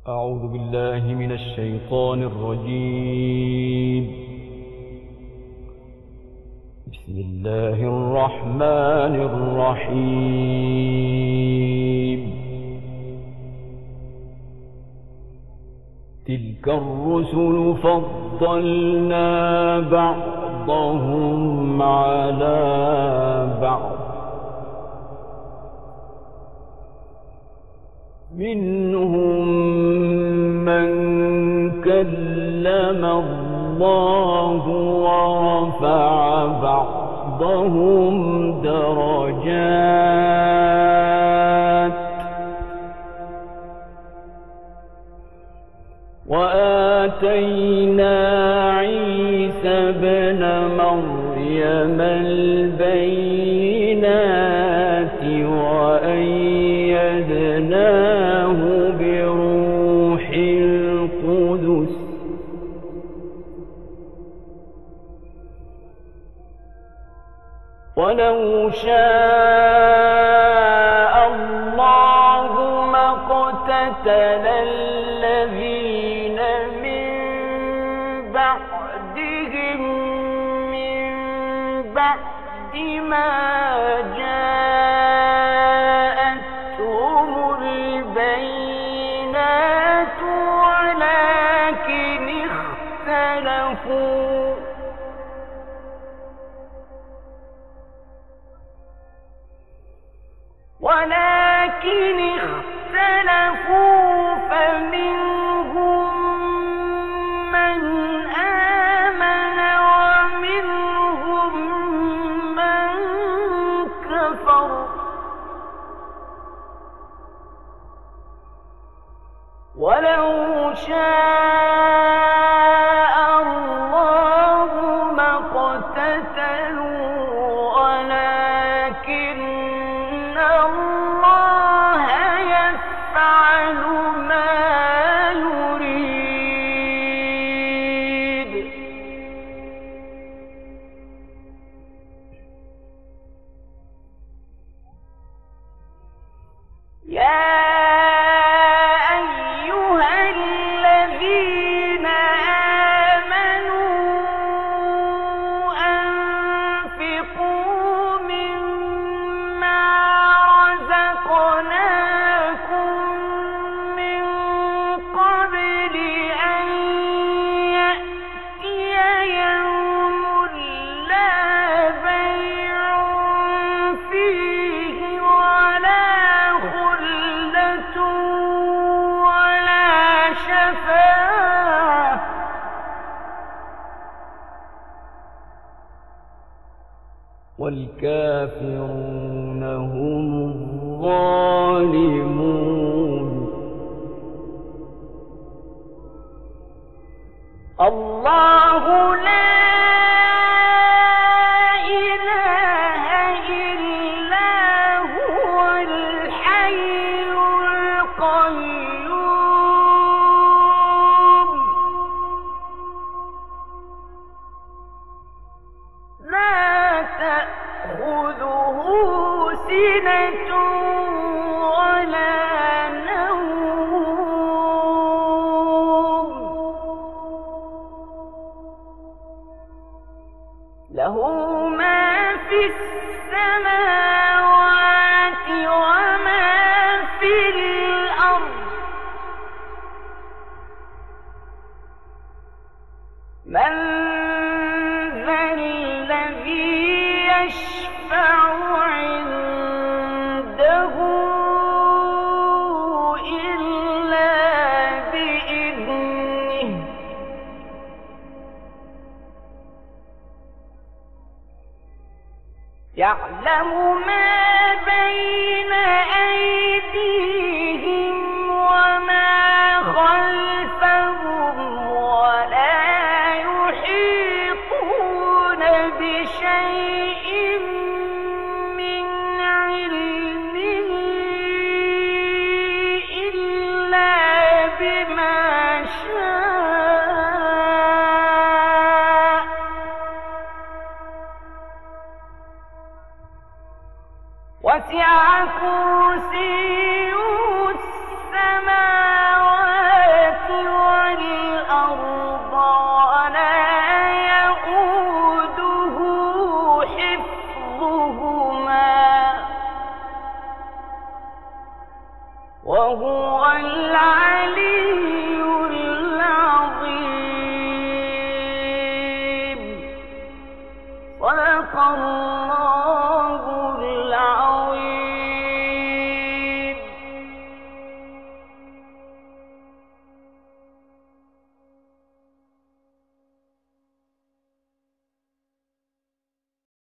أعوذ بالله من الشيطان الرجيم. بسم الله الرحمن الرحيم. تلك الرسل فضلنا بعضهم على بعض، منهم من كلم الله ورفع بعضهم درجات، وآتينا عيسى ابن مريم البينات وأيدناه بروح القدس، ولو شاء الله ما اقتتل الذين من بعدهم من بعد ما جاءتهم البينات، ولكن اختلفوا فمنهم من آمن ومنهم من كفر، ولو شاء الله ما اقتتلوا ولكن الله يفعل ما يريد. يا أيها الذين آمنوا أنفقوا مما رزقناكم من قبل أن يأتي يوم لا بيع فيه ولا خلة ولا شفاعة، والكافرون هم الظالمون. الله لا إله إلا هو الحي القيوم، لا تأخذه سنة ولا نوم، له ما في السماوات وما في الأرض، من ذا الذي يشفع عنده إلا بإذنه، يعلم ما بين